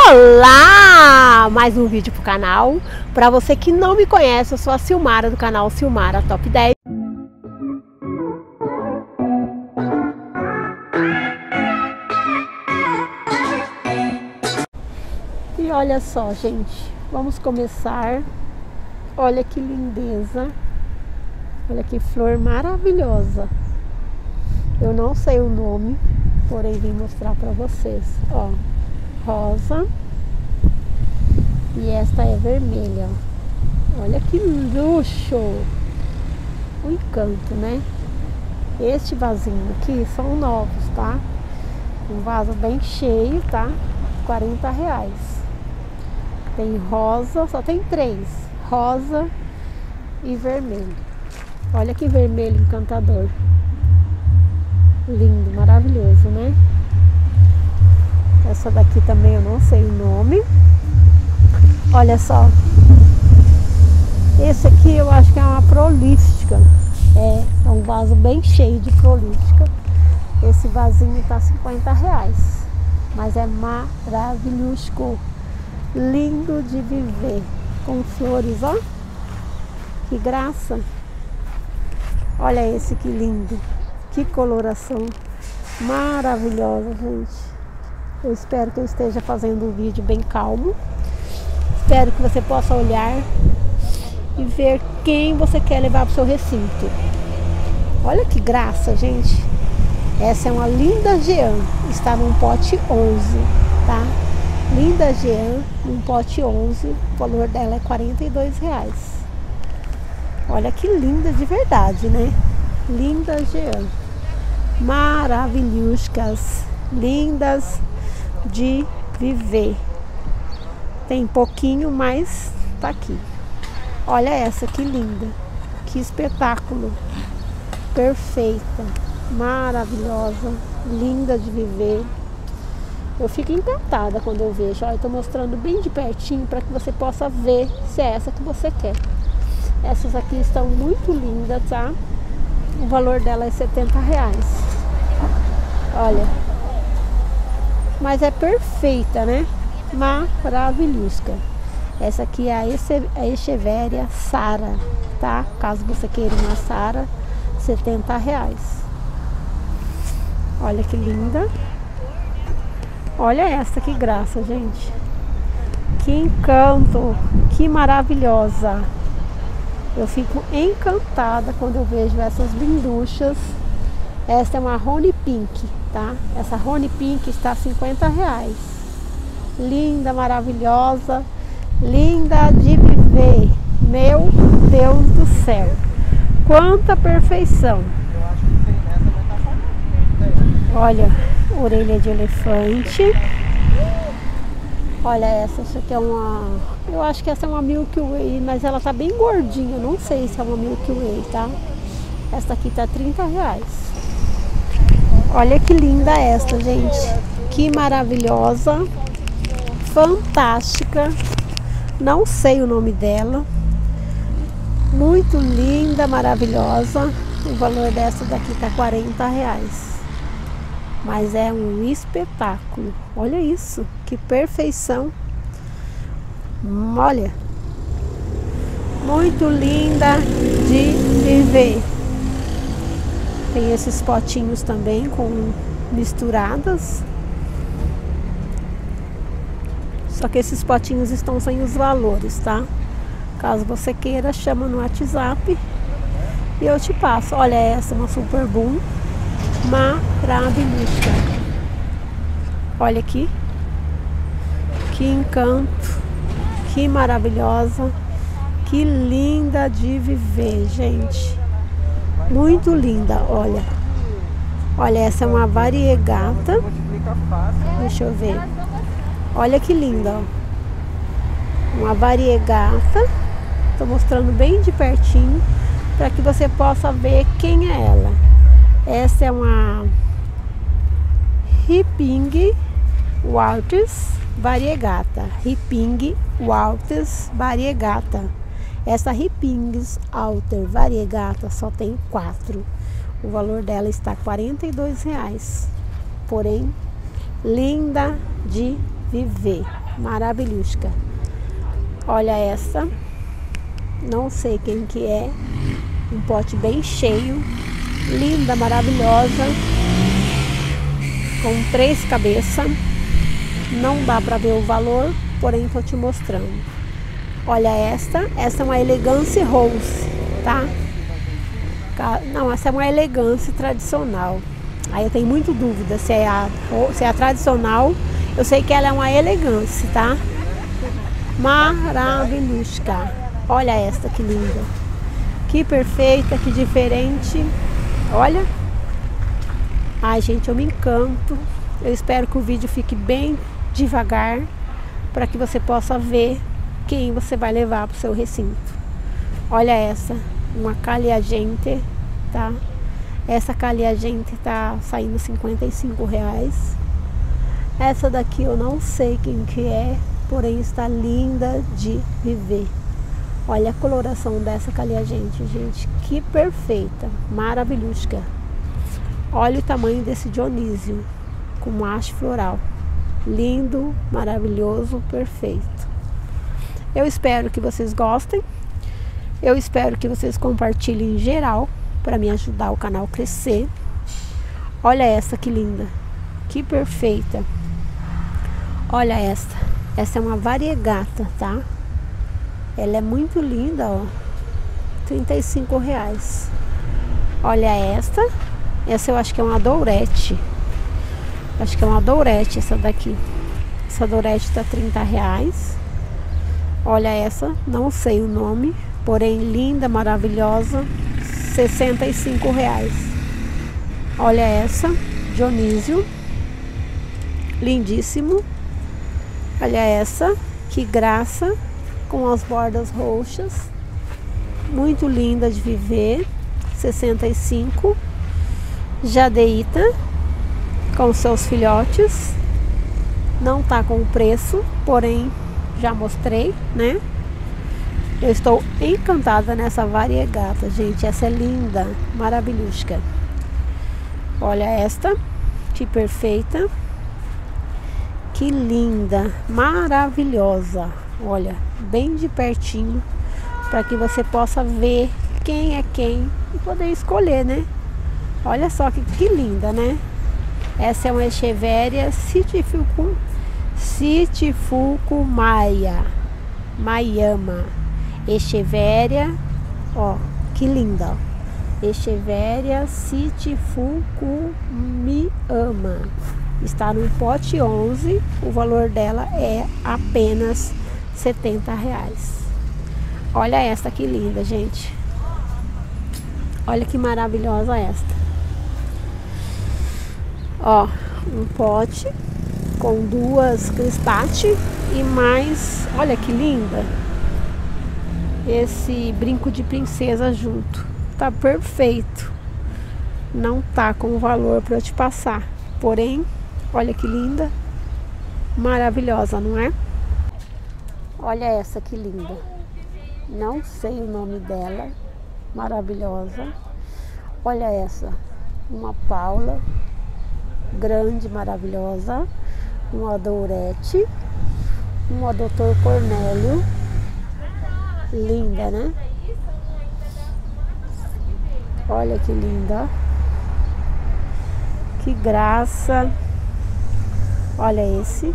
Olá! Mais um vídeo pro canal. Para você que não me conhece, eu sou a Silmara do canal Silmara Top 10. E olha só, gente, vamos começar. Olha que lindeza. Olha que flor maravilhosa. Eu não sei o nome, porém vim mostrar para vocês. Ó, rosa. E esta é vermelha. Olha que luxo. O encanto, né? Este vasinho aqui são novos, tá? Um vaso bem cheio, tá? R$40. Tem rosa, só tem três. Rosa e vermelho. Olha que vermelho encantador. Lindo, maravilhoso, né? Essa daqui também eu não sei o nome. Olha só. Esse aqui eu acho que é uma prolífica. É um vaso bem cheio de prolífica. Esse vasinho tá R$50. Mas é maravilhoso. Lindo de viver. Com flores, ó. Que graça. Olha esse que lindo. Que coloração maravilhosa, gente. Eu espero que eu esteja fazendo um vídeo bem calmo. Espero que você possa olhar e ver quem você quer levar para o seu recinto. Olha que graça, gente. Essa é uma linda gean. Está num pote 11, tá? Linda gean, num pote 11. O valor dela é R$42. Olha que linda de verdade, né? Linda gean. Maravilhosas. Lindas de viver. Tem pouquinho, mas tá aqui. Olha essa, que linda. Que espetáculo. Perfeita. Maravilhosa. Linda de viver. Eu fico encantada quando eu vejo. Olha, eu tô mostrando bem de pertinho para que você possa ver se é essa que você quer. Essas aqui estão muito lindas, tá? O valor dela é R$70. Olha. Mas é perfeita, né? Maravilhosa. Essa aqui é a Echeveria Sara, tá? Caso você queira uma Sara, R$70. Olha que linda. Olha essa, que graça, gente. Que encanto. Que maravilhosa. Eu fico encantada quando eu vejo essas linduchas. Essa é uma Honey Pink, tá? Essa Honey Pink está R$50. Linda, maravilhosa. Linda de viver. Meu Deus do céu. Quanta perfeição. Olha, orelha de elefante. Olha essa aqui é uma... Eu acho que essa é uma Milky Way, mas ela tá bem gordinha. Eu não sei se é uma Milky Way, tá? Essa aqui tá R$30. Olha que linda esta, gente. Que maravilhosa. Fantástica. Não sei o nome dela. Muito linda, maravilhosa. O valor dessa daqui tá R$40. Mas é um espetáculo. Olha isso, que perfeição. Olha. Muito linda de viver. Tem esses potinhos também com misturadas. Só que esses potinhos estão sem os valores, tá? Caso você queira, chama no WhatsApp e eu te passo. Olha essa, uma Super Boom. Maravilhosa. Olha aqui. Que encanto. Que maravilhosa. Que linda de viver, gente. Muito linda, olha. Olha, essa é uma variegata. Deixa eu ver. Olha que linda, ó. Uma variegata. Tô mostrando bem de pertinho para que você possa ver quem é ela. Essa é uma Ripping Walters variegata. Ripping Walters variegata. Essa Ripping Walters variegata só tem 4. O valor dela está R$42. Porém, linda de viver. maravilhusca. Olha essa, não sei quem que é, um pote bem cheio, linda, maravilhosa, com 3 cabeças. Não dá para ver o valor, porém estou te mostrando. Olha essa é uma elegância rose, tá? Não, essa é uma elegância tradicional. Aí eu tenho muito dúvida se é a tradicional. Eu sei que ela é uma elegância, tá? Maravilhusca. Olha esta que linda. Que perfeita, que diferente. Olha. Ai, gente, eu me encanto. Eu espero que o vídeo fique bem devagar para que você possa ver quem você vai levar para o seu recinto. Olha essa, uma Caliagente, tá? Essa Caliagente tá saindo R$55. Essa daqui eu não sei quem que é, porém está linda de viver. Olha a coloração dessa Caliagente, gente, que perfeita, maravilhosa. Olha o tamanho desse Dionísio, com haste floral. Lindo, maravilhoso, perfeito. Eu espero que vocês gostem. Eu espero que vocês compartilhem em geral para me ajudar o canal a crescer. Olha essa que linda, que perfeita. Olha esta. Essa é uma variegata, tá? Ela é muito linda, ó. R$35. Olha esta. Essa eu acho que é uma dourete. Acho que é uma dourete essa daqui. Essa dourete tá R$30. Olha essa, não sei o nome, porém linda, maravilhosa, R$65. Olha essa, Dionísio, lindíssimo. Olha essa, que graça, com as bordas roxas, muito linda de viver, 65. Jadeíta, com seus filhotes, não tá com o preço, porém já mostrei, né? Eu estou encantada nessa variegata, gente. Essa é linda, maravilhosa. Olha esta, que perfeita, que linda, maravilhosa. Olha, bem de pertinho, para que você possa ver quem é quem e poder escolher, né? Olha só que linda, né? Essa é uma Echeveria Maiama. Echeveria, ó, que linda, ó. Echeveria Sitifucumiama. Está no pote 11. O valor dela é apenas R$70. Olha esta que linda, gente. Olha que maravilhosa esta. Ó, um pote com 2 cristate e mais, olha que linda, esse brinco de princesa junto. Tá perfeito. Não tá com o valor para eu te passar, porém, olha que linda, maravilhosa, não é? Olha essa que linda. Não sei o nome dela, maravilhosa. Olha essa, uma Paula, grande, maravilhosa, uma Dourete, uma Doutor Cornélio, linda, né? Olha que linda, que graça. Olha esse,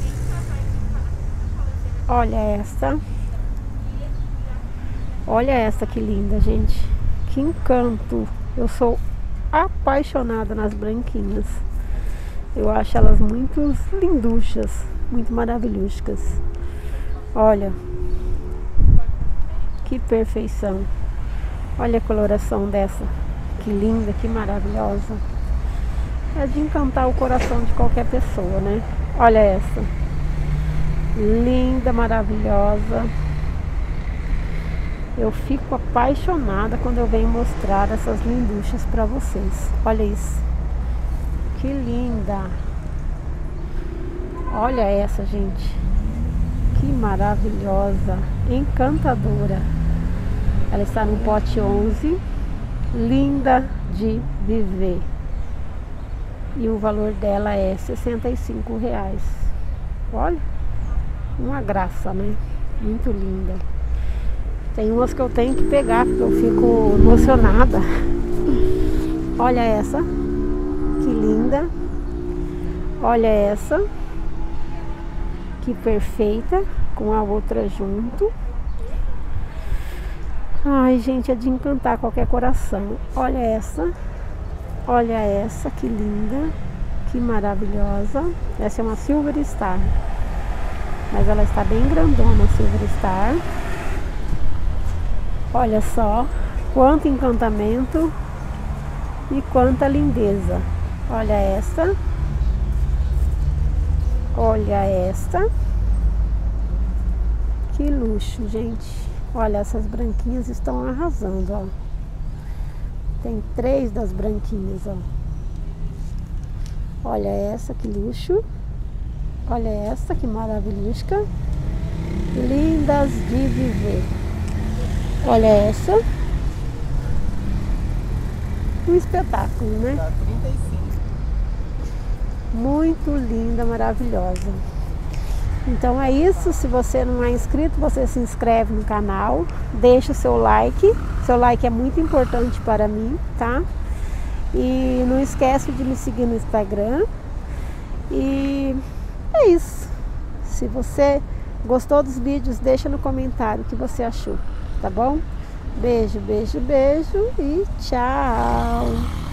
olha esta, olha esta que linda, gente, que encanto. Eu sou apaixonada nas branquinhas. Eu acho elas muito linduchas, muito maravilhosas. Olha, que perfeição. Olha a coloração dessa, que linda, que maravilhosa. É de encantar o coração de qualquer pessoa, né? Olha essa, linda, maravilhosa. Eu fico apaixonada quando eu venho mostrar essas linduchas para vocês. Olha isso. Que linda. Olha essa, gente. Que maravilhosa. Encantadora. Ela está no pote 11. Linda de viver. E o valor dela é R$65. Olha. uma graça, né? Muito linda. Tem umas que eu tenho que pegar porque eu fico emocionada. Olha essa, que linda. Olha essa, que perfeita, com a outra junto. Ai, gente, é de encantar qualquer coração. Olha essa, que linda, que maravilhosa. Essa é uma Silver Star, mas ela está bem grandona, a Silver Star. Olha só, quanto encantamento e quanta lindeza. Olha essa. Olha esta. Que luxo, gente. Olha, essas branquinhas estão arrasando, ó. Tem 3 das branquinhas, ó. Olha essa, que luxo. Olha essa, que maravilhosa. Lindas de viver. Olha essa. Um espetáculo, né? Tá 35. Muito linda, maravilhosa. Então é isso. Se você não é inscrito, você se inscreve no canal, deixa o seu like. Seu like é muito importante para mim, tá? E não esquece de me seguir no Instagram. E é isso. Se você gostou dos vídeos, deixa no comentário o que você achou, tá bom? Beijo, beijo, beijo e tchau!